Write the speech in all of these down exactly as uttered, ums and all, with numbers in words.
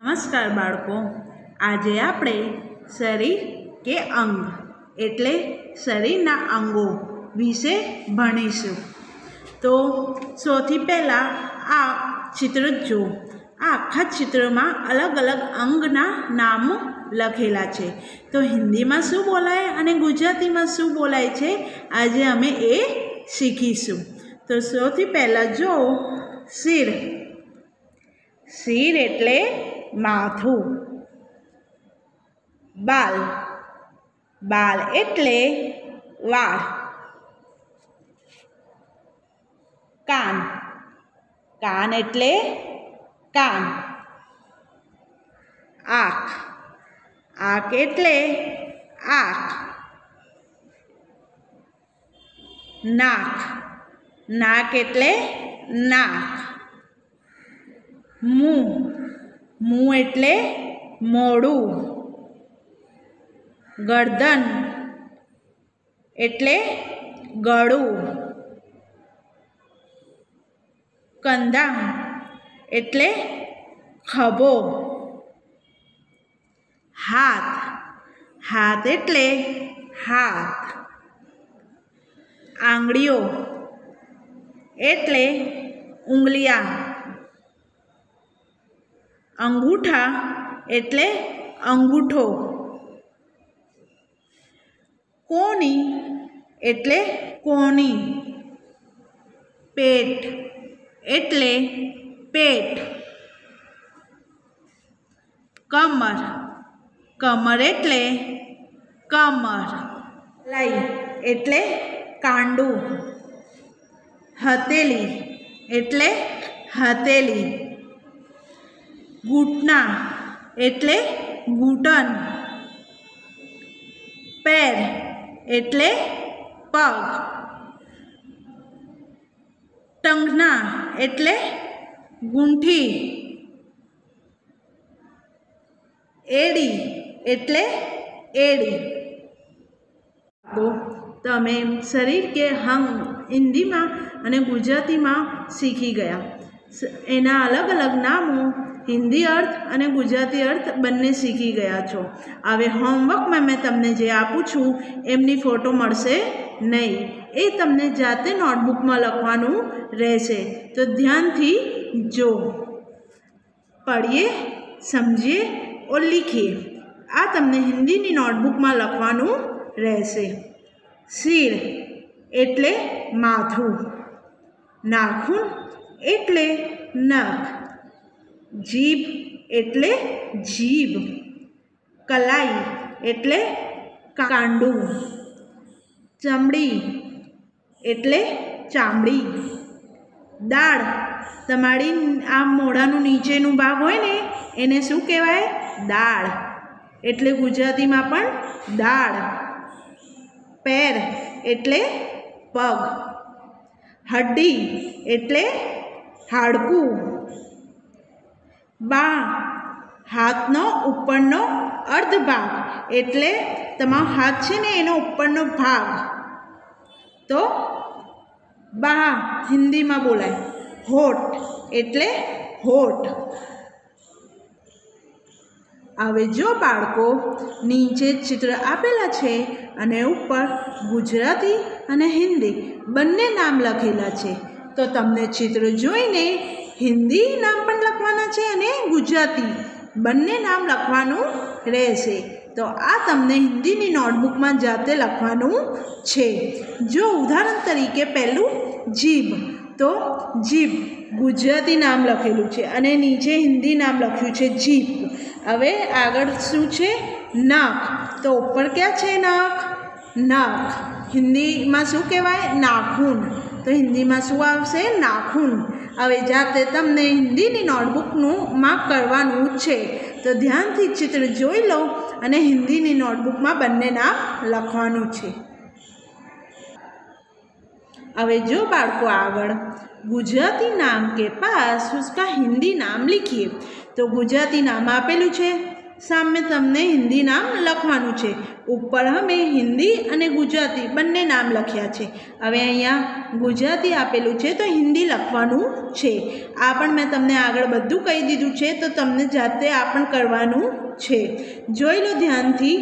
નમસ્કાર બાળકો, આજે આપણે શરીર કે અંગ એટલે શરીરના અંગો વિશે ભણીશું। તો સૌથી પહેલાં આ ચિત્ર જો, આ આખા ચિત્રમાં અલગ અલગ અંગના નામો લખેલા છે। તો હિન્દીમાં શું બોલાય અને ગુજરાતીમાં શું બોલાય છે આજે અમે એ શીખીશું। તો સૌથી પહેલાં જો શિર, શિર એટલે માથું। બાલ, બાલ એટલે વાળ। કાન, કાન એટલે કાન। આંખ, આંખ એટલે આંખ। નાક, નાક એટલે નાક। મું, મું એટલે મોઢું। ગરદન એટલે ગળું। કંધા એટલે ખભો। હાથ, હાથ એટલે હાથ। આંગળીઓ એટલે ઉંગલિયા। અંગૂઠા એટલે અંગૂઠો। કોણી એટલે કોણી। પેટ એટલે પેટ। કમર, કમર એટલે કમર। કલાઈ એટલે કાંડું। હથેળી એટલે હથેળી। ઘૂંટણા એટલે ઘૂંટણ। પેર એટલે પગ। ટંગના એટલે ગૂંઠી। એડી એટલે એડી। તો તમે શરીર કે અંગ હિન્દીમાં અને ગુજરાતીમાં શીખી ગયા। એના અલગ અલગ નામો હિન્દી અર્થ અને ગુજરાતી અર્થ બંને શીખી ગયા છો। હવે હોમવર્કમાં મેં તમને જે આપું છું એમની ફોટો મળશે નહીં, એ તમને જાતે નોટબુકમાં લખવાનું રહેશે। તો ધ્યાનથી જો, પढ़िए, समझिए और लिखिए। આ તમને હિન્દીની નોટબુકમાં લખવાનું રહેશે। શિર એટલે માથું। નાખૂન એટલે નખ। જીભ એટલે જીભ। કલાઈ એટલે કાંડું। ચમડી એટલે ચામડી। દાળ, તમારી આ મોઢાનું નીચેનું ભાગ હોય ને એને શું કહેવાય? દાળ, એટલે ગુજરાતીમાં પણ દાળ। પેર એટલે પગ। હડ્ડી એટલે હાડકું। બા, હાથનો ઉપરનો અર્ધ ભાગ, એટલે તમારો હાથ છે ને એનો ઉપરનો ભાગ, તો બા હિન્દીમાં બોલાય। હોઠ એટલે હોઠ। હવે જો બાળકો, નીચે ચિત્ર આપેલા છે અને ઉપર ગુજરાતી અને હિન્દી બંને નામ લખેલા છે। તો તમને ચિત્ર જોઈને હિન્દી નામ પણ લખવાના છે અને ગુજરાતી બંને નામ લખવાનું રહેશે। તો આ તમને હિન્દીની નોટબુકમાં જાતે લખવાનું છે। જો ઉદાહરણ તરીકે પહેલું જીભ, તો જીભ ગુજરાતી નામ લખેલું છે અને નીચે હિન્દી નામ લખ્યું છે જીભ। હવે આગળ શું છે? નખ, તો ઉપર ક્યાં છે નખ? નખ હિન્દીમાં શું કહેવાય? નાખૂન। તો હિન્દીમાં શું આવશે? નાખૂન। હવે જાતે તમને હિન્દીની નોટબુકનું માં કરવાનું છે, તો ધ્યાનથી ચિત્ર જોઈ લો અને હિન્દીની નોટબુકમાં બંને નામ લખવાનું છે। હવે જો બાળકો આગળ ગુજરાતી નામ કે પાસ उसका हिंदी नाम लिखिए। तो गुजराती नाम आपेलू है સામે તમને હિન્દી નામ લખવાનું છે। ઉપર અમે હિન્દી અને ગુજરાતી બંને નામ લખ્યા છે। હવે અહીંયા ગુજરાતી આપેલું છે તો હિન્દી લખવાનું છે। આ પણ મેં તમને આગળ બધું કહી દીધું છે, તો તમને જાતે આ પણ કરવાનું છે। જોઈ લો ધ્યાનથી।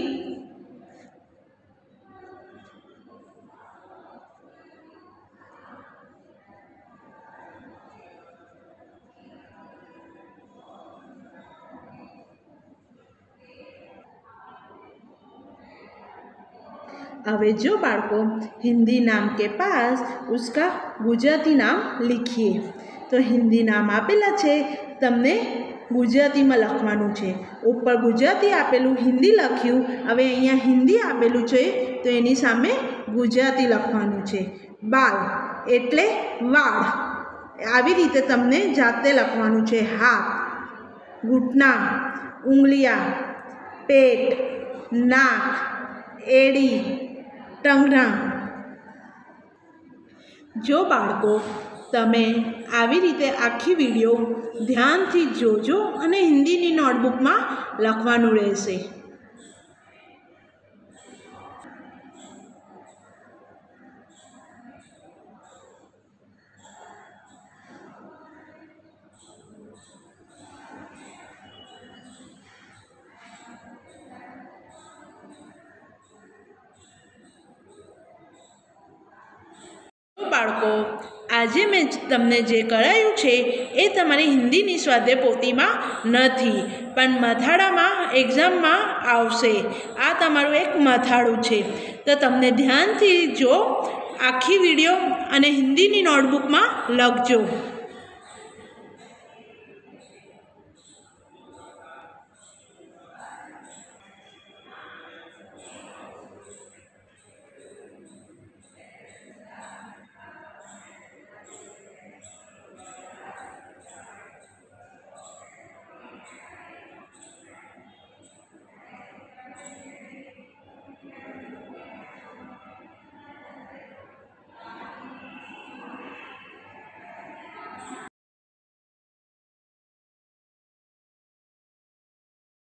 अवे जो बाळको हिंदी नाम के पास उसका गुजराती नाम लिखिए। तो हिंदी नाम आपेला छे, तमने गुजराती में लखवानुं छे। ऊपर गुजराती आपेलू हिंदी लख्यू, हवे अहींया हिंदी आपेलू छे तो एनी सामे गुजराती लखवानुं छे। बाल एटले वाळ, आवी रीते तमने जाते लखवानुं छे। हाथ, घूंटना, उंगलिया, पेट, नाक, एड़ी, टंगरा। जो बाळको तमे आवी रीते आखी विडियो ध्यानथी जोजो अने हिंदीनी नोटबुक में लखवानुं रहेशे। बाळको आजे मैं तमने जे करायुं छे ए तमारी हिंदीनी स्वाध्याय पोथीमां नथी, पण मथाळामां एक्जाममां आवशे। आ तमारुं एक मथाळुं छे, तो तमने ध्यानथी जो आखी विडियो अने हिंदीनी नोटबुकमां लखजो।